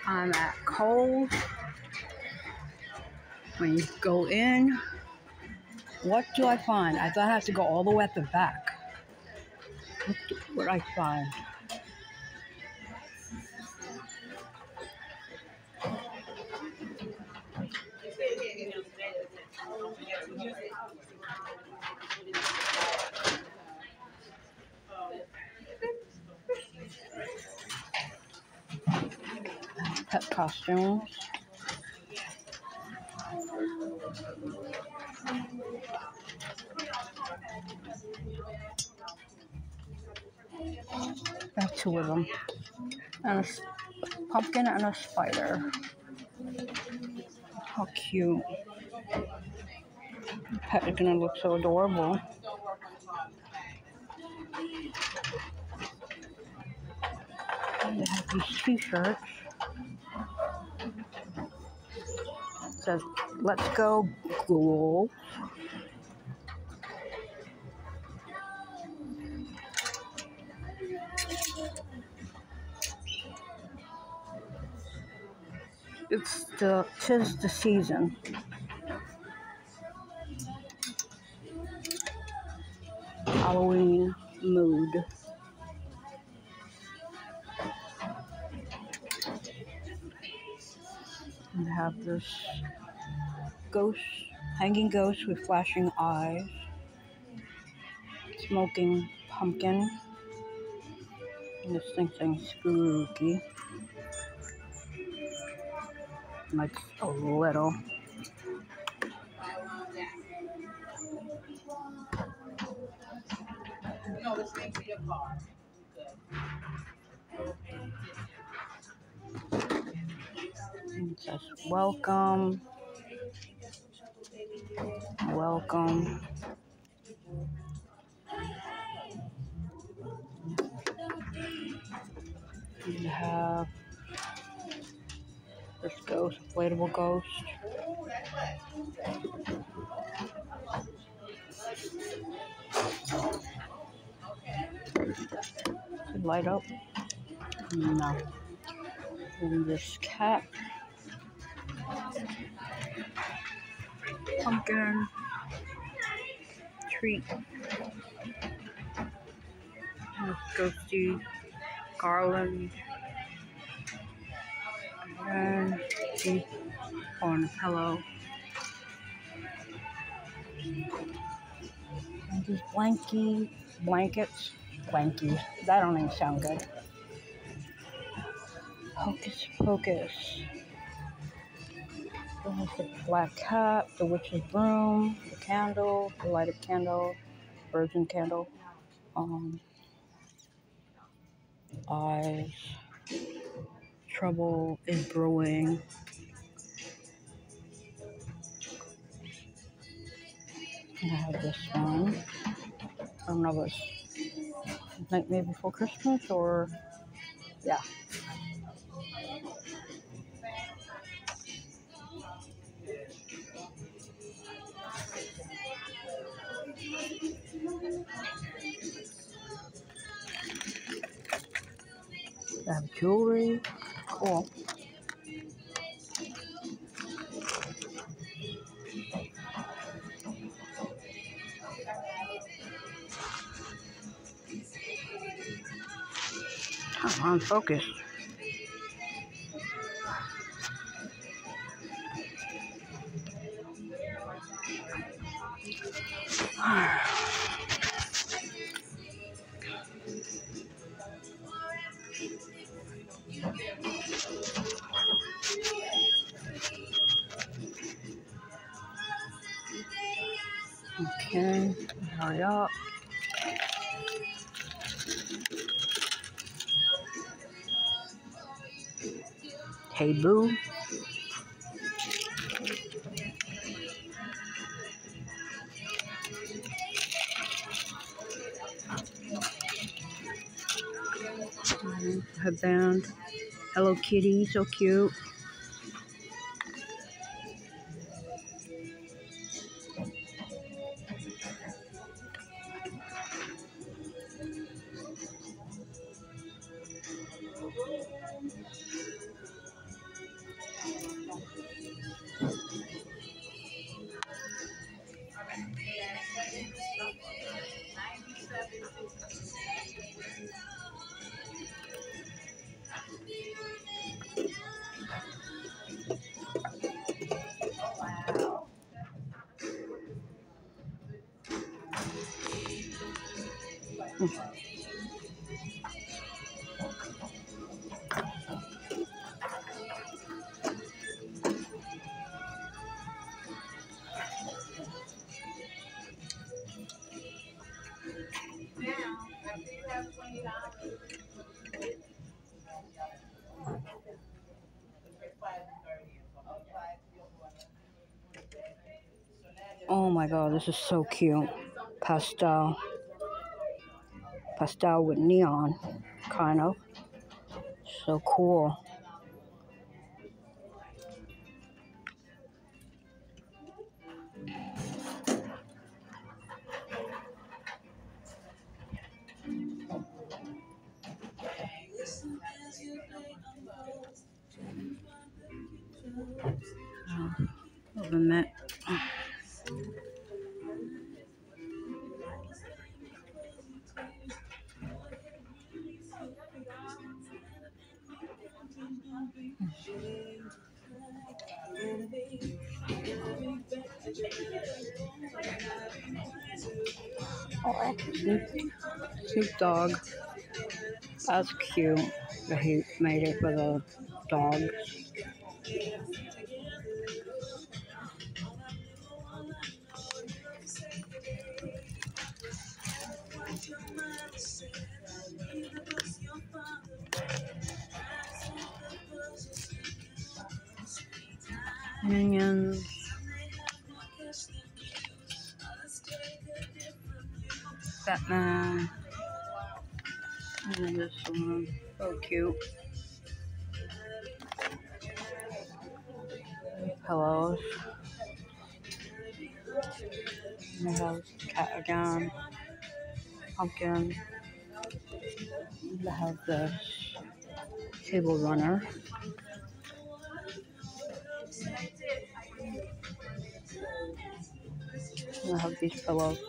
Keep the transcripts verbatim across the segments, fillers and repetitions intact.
I'm at Kohl. When you go in, what do I find? I thought I had to go all the way at the back. What do what I find? Pet costumes. I have two of them. And a pumpkin and a spider. How cute. The pet is gonna look so adorable. And they have these t-shirts. It says, "Let's go, Kohl." It's the, 'tis the season. Halloween mood. We have this ghost, hanging ghost with flashing eyes, smoking pumpkin, and this thing saying spooky. Like a little. No, it's next to your car. And it says, welcome, welcome. You have this ghost, inflatable ghost. Could light up? No. And this cat. Pumpkin. Treat. And ghosty garland. And deep on a pillow. And these blankie blankets. Blankies. That don't even sound good. Hocus pocus. There's the black cat, the witch's broom, the candle, the lighted candle, virgin candle, um, eyes, trouble is brewing. And I have this one. I don't know if it's Nightmare Before Christmas or, yeah. I have jewelry. Cool. Come on, focus. Okay, hurry up. Hey, boo. Headband. Hello Kitty, so cute. Oh my god, this is so cute. Pastel. Pastel with neon, kind of. So cool. Love a minute. Oh, Snoop, Snoop Dogg. That's cute that he made it with a dog. Minions. Batman. And then this one. So cute. Pillows. And I have cat again. Pumpkin. And I have this table runner. And I have these pillows.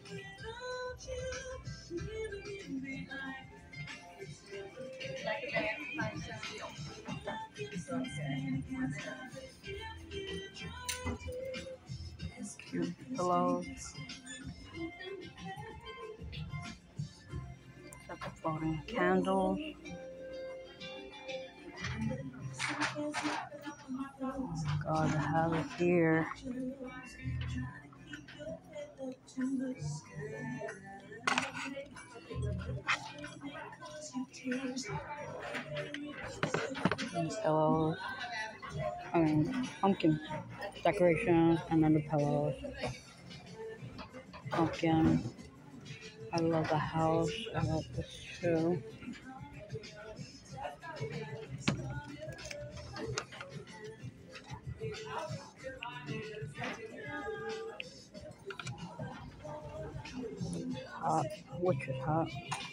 Cute pillows. Got the floating candles. Oh god, I have it here. And pillows. I mean, pumpkin decorations, and then the pillows. Pumpkin. I love the house. I love this too. Hot, which is hot.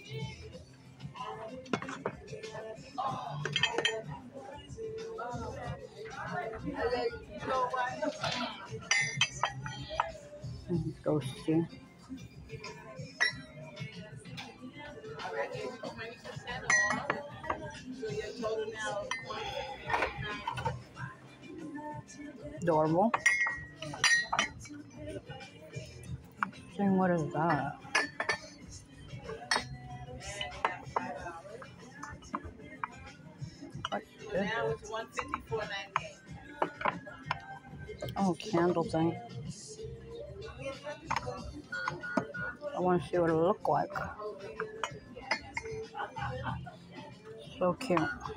And ghosty. Adorable. Interesting, what is that? What's this? Now it's one fifty-four ninety-eight. Oh, candle thing. I want to see what it look like. So cute.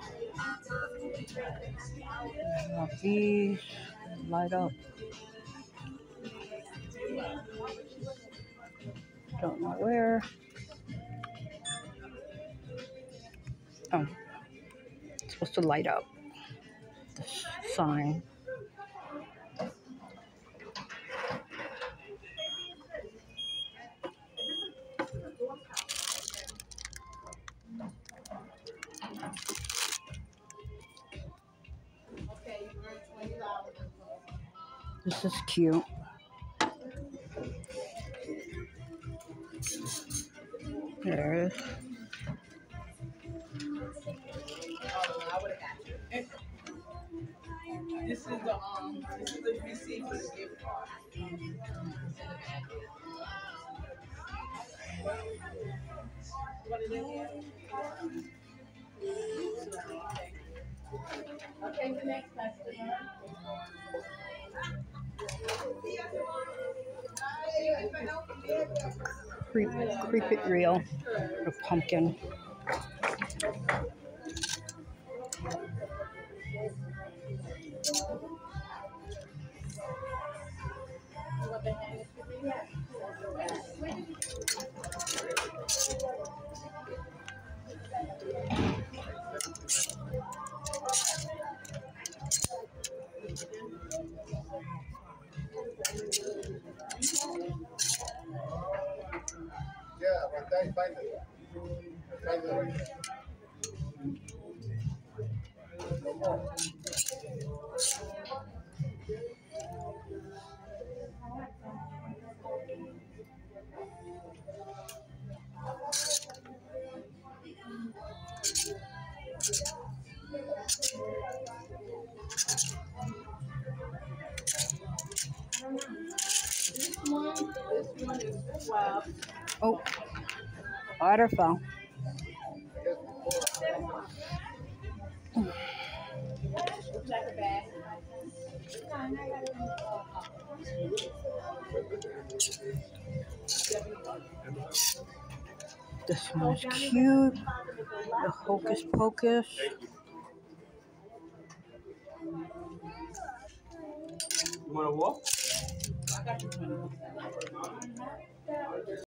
Got these light up. Don't know where. Oh, it's supposed to light up the sign. This is cute. There it is. This is the um, this is the receipt for the gift card. What is it here? Okay, the next customer. Creep, creep it real. A pumpkin. Yeah, but I find it. I find it. This one, this one is twelve. Oh, water fell. Check it back. This one is cute. The Hocus Pocus. You want to walk? I got you.